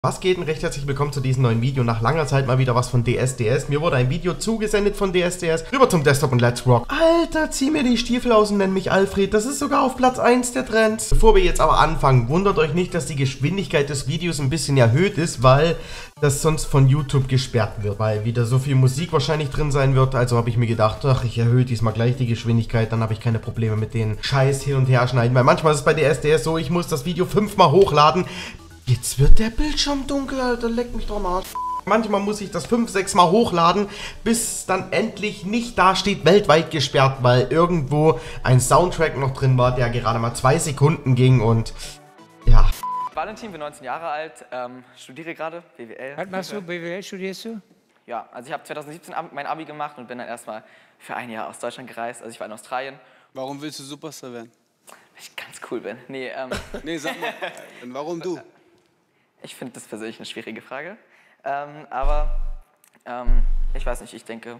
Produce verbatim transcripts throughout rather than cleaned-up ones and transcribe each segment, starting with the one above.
Was geht und recht herzlich willkommen zu diesem neuen Video. Nach langer Zeit mal wieder was von D S D S. Mir wurde ein Video zugesendet von D S D S. Rüber zum Desktop und Let's Rock. Alter, zieh mir die Stiefel aus und nenn mich Alfred. Das ist sogar auf Platz eins der Trends. Bevor wir jetzt aber anfangen, wundert euch nicht, dass die Geschwindigkeit des Videos ein bisschen erhöht ist, weil das sonst von YouTube gesperrt wird. Weil wieder so viel Musik wahrscheinlich drin sein wird. Also habe ich mir gedacht, ach, ich erhöhe diesmal gleich die Geschwindigkeit. Dann habe ich keine Probleme mit den Scheiß hin und her schneiden. Weil manchmal ist es bei D S D S so, ich muss das Video fünfmal hochladen. Jetzt wird der Bildschirm dunkel, Alter, leck mich doch am Arsch. Manchmal muss ich das fünf, sechs Mal hochladen, bis dann endlich nicht da steht, weltweit gesperrt, weil irgendwo ein Soundtrack noch drin war, der gerade mal zwei Sekunden ging und ja. Valentin, bin neunzehn Jahre alt, ähm, studiere gerade B W L. Was machst du? B W L studierst du? Ja, also ich habe zweitausendsiebzehn mein Abi gemacht und bin dann erstmal für ein Jahr aus Deutschland gereist. Also ich war in Australien. Warum willst du Superstar werden? Weil ich ganz cool bin. Nee, ähm, nee, sag mal, warum du? Ich finde das persönlich eine schwierige Frage, ähm, aber ähm, ich weiß nicht, ich denke...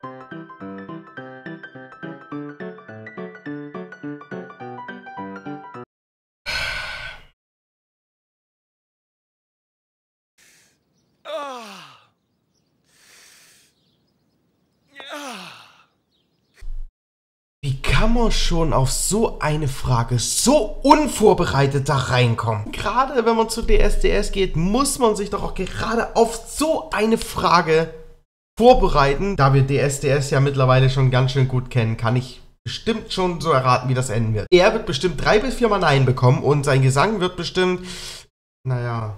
Wie kann man schon auf so eine Frage so unvorbereitet da reinkommen? Gerade wenn man zu D S D S geht, muss man sich doch auch gerade auf so eine Frage vorbereiten. Da wir D S D S ja mittlerweile schon ganz schön gut kennen, kann ich bestimmt schon so erraten, wie das enden wird. Er wird bestimmt drei bis viermal Nein bekommen und sein Gesang wird bestimmt, naja,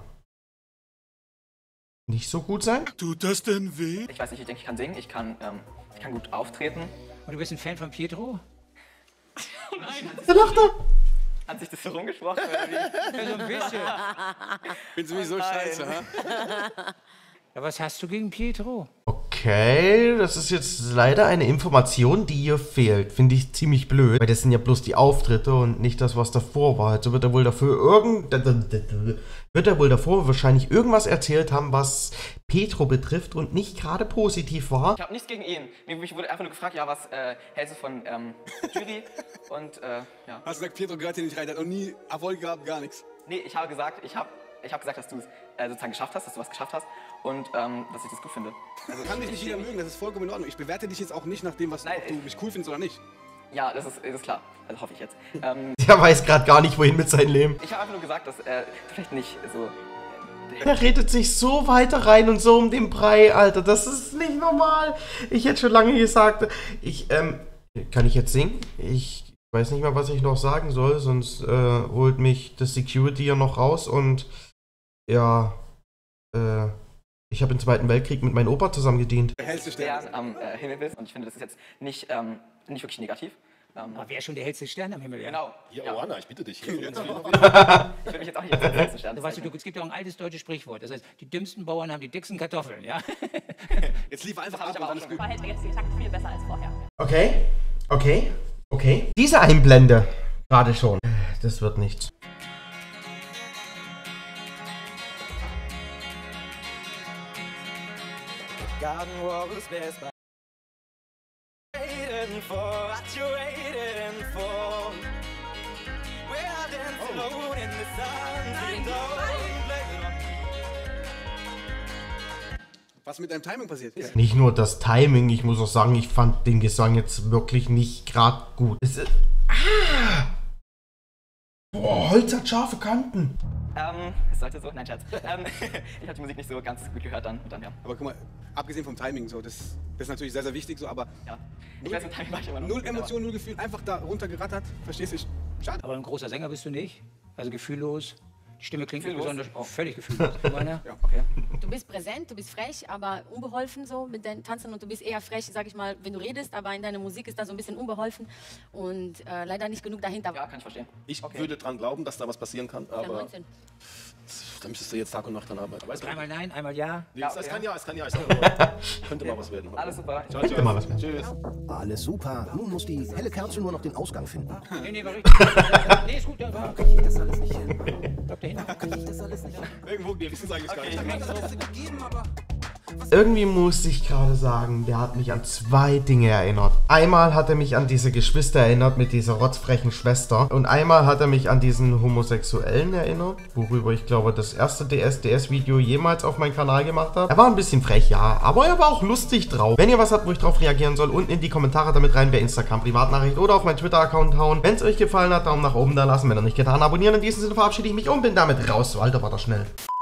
nicht so gut sein. Tut das denn weh? Ich weiß nicht, ich denke, ich kann singen, ich kann, ähm, ich kann gut auftreten. Und du bist ein Fan von Pietro? Nein, Da lacht er. hat sich das so rumgesprochen? Oder wie? Ja, so ein bisschen. Findest du mich so nein. scheiße, ha? Ja, was hast du gegen Pietro? Okay, das ist jetzt leider eine Information, die hier fehlt. Finde ich ziemlich blöd. Weil das sind ja bloß die Auftritte und nicht das, was davor war. Also wird er wohl dafür irgend... Wird er wohl davor wahrscheinlich irgendwas erzählt haben, was Pietro betrifft und nicht gerade positiv war. Ich habe nichts gegen ihn. Mich wurde einfach nur gefragt, ja, was äh, hältst du von ähm, Jury? Und äh, ja. Hast du gesagt, Pietro gehört hier nicht rein, der hat noch nie Erfolg gehabt, gar nichts. Nee, ich habe gesagt, ich habe ich hab gesagt, dass du es äh, sozusagen geschafft hast, dass du was geschafft hast und ähm, dass ich das gut finde. Also, Kann dich nicht jeder mögen, das ist vollkommen in Ordnung. Ich bewerte dich jetzt auch nicht nach dem, was Nein, ob du mich cool findest oder nicht. Ja, das ist, das ist klar. Also hoffe ich jetzt. Ähm, Der weiß gerade gar nicht, wohin mit seinem Leben. ich habe einfach nur gesagt, dass er vielleicht nicht so... Er redet sich so weiter rein und so um den Brei, Alter. Das ist nicht normal. Ich hätte schon lange gesagt, ich, ähm, kann ich jetzt singen? Ich weiß nicht mehr, was ich noch sagen soll, sonst äh, holt mich das Security ja noch raus und ja, äh, ich habe im Zweiten Weltkrieg mit meinem Opa zusammen gedient. Der hellste Stern. Stern am äh, Himmel bist und ich finde, das ist jetzt nicht, ähm, nicht wirklich negativ. Ähm, Aber wer ist schon der hellste Stern am Himmel? Ja? genau. Ja, Ja. Oana, ich bitte dich. Ich würde mich jetzt auch nicht als den letzten Stern Du weißt, du, es gibt ja auch ein altes deutsches Sprichwort. Das heißt, die dümmsten Bauern haben die dicksten Kartoffeln, ja? Jetzt lief einfach hab ich ab und aber dann auch ist schon gut. hält der jetzige Takt viel besser als vorher. Okay, okay, okay. Diese Einblende, gerade schon. Das wird nichts. Garden walls best by waiting for what you waiting for. We're dancing alone in the sun. Was mit deinem Timing passiert? Ja. Nicht nur das Timing, ich muss auch sagen, ich fand den Gesang jetzt wirklich nicht gerade gut. Es ist, ah! Boah, Holz hat scharfe Kanten. Ähm, es sollte so, nein, Scherz. ähm, ich habe die Musik nicht so ganz gut gehört dann und dann, ja. Aber guck mal, abgesehen vom Timing, so, das, das ist natürlich sehr, sehr wichtig, so, aber ja. Ich weiß, mit Timing war ich immer noch null nicht gut, Emotionen, null Gefühl, einfach da runtergerattert, verstehst du? Schade. Aber ein großer Sänger bist du nicht. Also gefühllos. Die Stimme klingt nicht Gefühllos? besonders... Oh, völlig gefühllos. Du meine? Ja. aber- Okay. Du bist präsent, du bist frech, aber unbeholfen so mit deinen Tanzen und du bist eher frech, sag ich mal, wenn du redest, aber in deiner Musik ist da so ein bisschen unbeholfen und äh, leider nicht genug dahinter. Ja, kann ich verstehen. Ich Okay. würde dran glauben, dass da was passieren kann, Ja, aber neunzehn. da müsstest du jetzt Tag und Nacht dran arbeiten. Weißt du, Dreimal nein, einmal ja. nee, Ja, es okay. kann ja, es kann ja. Es kann, könnte mal was werden. Alles super. Ciao, ciao. Mal was werden. Tschüss. Alles super. Nun muss die helle Kerze nur noch den Ausgang finden. Nee, nee, war richtig. Nee, ist gut, ja, war. Krieg ich das alles nicht hin? Glaub dahin. Krieg ich das alles nicht hin? Irgendwo, wir wissen es eigentlich gar nicht. gegeben, aber Irgendwie musste ich gerade sagen, der hat mich an zwei Dinge erinnert. Einmal hat er mich an diese Geschwister erinnert mit dieser rotzfrechen Schwester. Und einmal hat er mich an diesen Homosexuellen erinnert, worüber ich glaube, das erste D S D S-Video jemals auf meinen Kanal gemacht habe. Er war ein bisschen frech, ja, aber er war auch lustig drauf. Wenn ihr was habt, wo ich drauf reagieren soll, unten in die Kommentare damit rein, bei Instagram Privatnachricht oder auf meinen Twitter-Account hauen. Wenn es euch gefallen hat, Daumen nach oben da lassen. Wenn ihr nicht getan, abonnieren. In diesem Sinne verabschiede ich mich und bin damit raus. So, Alter, war das schnell.